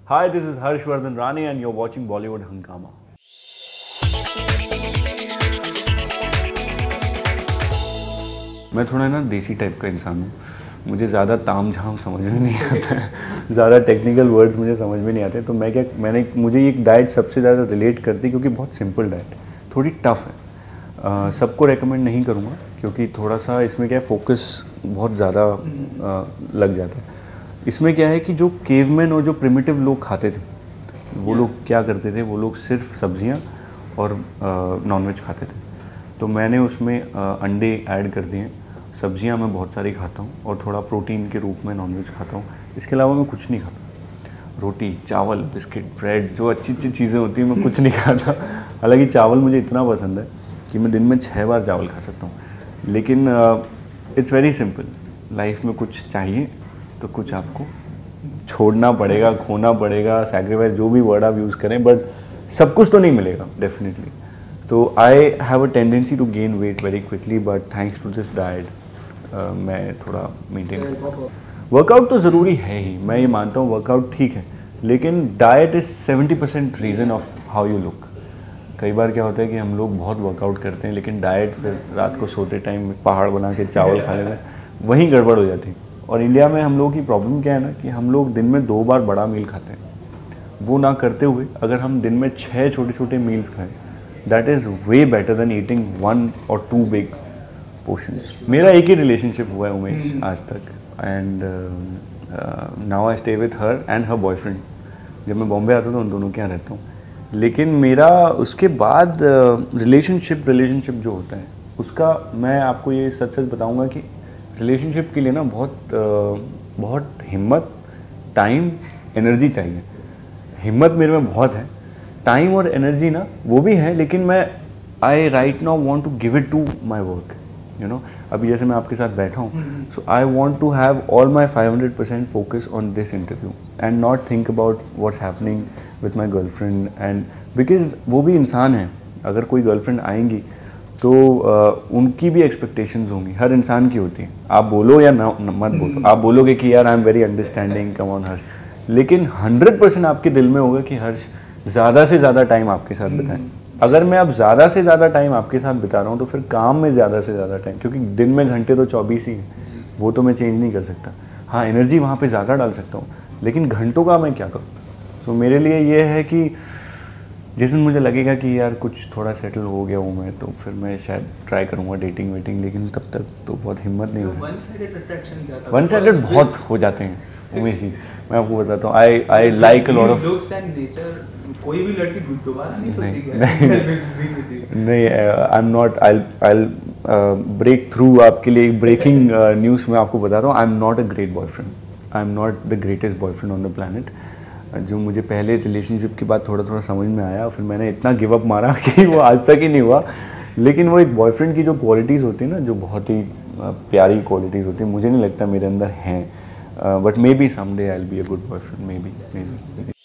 Hi, this is Harshvardhan Rani and you're watching Bollywood Hungama. मैं थोड़ा ना देसी टाइप का इंसान हूँ। मुझे ज़्यादा ताम झाम समझ में नहीं आता है, ज़्यादा टेक्निकल वर्ड्स मुझे समझ में नहीं आते। तो मुझे एक डाइट सबसे ज़्यादा रिलेट करती क्योंकि बहुत सिंपल डाइट, थोड़ी टफ है। सबको रेकमेंड नहीं करूँगा क्योंकि थोड़ा सा इसमें क्या है, फोकस बहुत ज़्यादा लग जाता है। इसमें क्या है कि जो केवमैन और जो प्रिमिटिव लोग खाते थे, वो लोग क्या करते थे, वो लोग सिर्फ सब्जियां और नॉनवेज खाते थे। तो मैंने उसमें अंडे ऐड कर दिए, सब्जियां मैं बहुत सारी खाता हूँ और थोड़ा प्रोटीन के रूप में नॉनवेज खाता हूँ। इसके अलावा मैं कुछ नहीं खाता। रोटी, चावल, बिस्किट, ब्रेड, जो अच्छी अच्छी चीज़ें होती हैं मैं कुछ नहीं खाता। हालांकि चावल मुझे इतना पसंद है कि मैं दिन में 6 बार चावल खा सकता हूँ। लेकिन इट्स वेरी सिंपल, लाइफ में कुछ चाहिए तो कुछ आपको छोड़ना पड़ेगा, खोना पड़ेगा, सैक्रिफाइस, जो भी वर्ड आप यूज़ करें, बट सब कुछ तो नहीं मिलेगा डेफिनेटली। तो I have a tendency to gain weight very quickly, but thanks to this diet मैं थोड़ा मेंटेन। वर्कआउट तो ज़रूरी है ही, मैं ये मानता हूँ, वर्कआउट ठीक है, लेकिन diet is 70% reason of how you look. कई बार क्या होता है कि हम लोग बहुत वर्कआउट करते हैं लेकिन डाइट फिर रात को सोते टाइम पहाड़ बना के चावल खा लेते हैं, वहीं गड़बड़ हो जाती है। और इंडिया में हम लोगों की प्रॉब्लम क्या है ना कि हम लोग दिन में 2 बार बड़ा मील खाते हैं। वो ना करते हुए अगर हम दिन में 6 छोटे छोटे मील्स खाएं, that is way better than eating 1 और 2 बिग पोर्शंस। मेरा एक ही रिलेशनशिप हुआ है उमेश आज तक, and now I stay with her and her boyfriend. जब मैं बॉम्बे आता था उन दोनों के यहाँ रहता हूँ, लेकिन मेरा उसके बाद रिलेशनशिप जो होता है उसका, मैं आपको ये सच सच बताऊँगा कि रिलेशनशिप के लिए ना बहुत हिम्मत, टाइम, एनर्जी चाहिए। हिम्मत मेरे में बहुत है, टाइम और एनर्जी ना वो भी है, लेकिन मैं I right now want to give it to my work, you know. अभी जैसे मैं आपके साथ बैठा हूँ, so I want to have all my 500% focus on this interview and not think about what's happening with my girlfriend. And because वो भी इंसान है, अगर कोई गर्लफ्रेंड आएंगी तो उनकी भी एक्सपेक्टेशंस होंगी, हर इंसान की होती है। आप बोलो या ना मत बोलो, आप बोलोगे कि यार I am very understanding, come on Harsh, लेकिन 100% आपके दिल में होगा कि हर्ष ज़्यादा से ज़्यादा टाइम आपके साथ बिताएं। अगर मैं अब ज़्यादा से ज़्यादा टाइम आपके साथ बिता रहा हूँ तो फिर काम में ज़्यादा से ज़्यादा टाइम, क्योंकि दिन में घंटे तो 24 ही हैं, वो तो मैं चेंज नहीं कर सकता। हाँ, एनर्जी वहाँ पर ज़्यादा डाल सकता हूँ, लेकिन घंटों का मैं क्या करूँ। तो मेरे लिए ये है कि जिस दिन मुझे लगेगा कि यार कुछ थोड़ा सेटल हो गया हूँ मैं, तो फिर मैं शायद ट्राई करूँगा डेटिंग वेटिंग, लेकिन तब तक तो बहुत हिम्मत नहीं होगी। वन साइडेड बहुत हो जाते हैं उमेश जी, मैं आपको बताता हूँ। I like a lot of looks and nature. कोई भी लड़की दोबारा नहीं सोचती है। नहीं, I am not, I break through आपके लिए ब्रेकिंग न्यूज़ में आपको बताता हूँ। I am not a great boyfriend, I am not the greatest boyfriend on the planet. जो मुझे पहले रिलेशनशिप के बाद थोड़ा थोड़ा समझ में आया, फिर मैंने इतना गिव अप मारा कि वो आज तक ही नहीं हुआ। लेकिन वो एक बॉयफ्रेंड की जो क्वालिटीज़ होती है ना, जो बहुत ही प्यारी क्वालिटीज़ होती है, मुझे नहीं लगता मेरे अंदर हैं, but maybe someday I will be a good boyfriend, may be.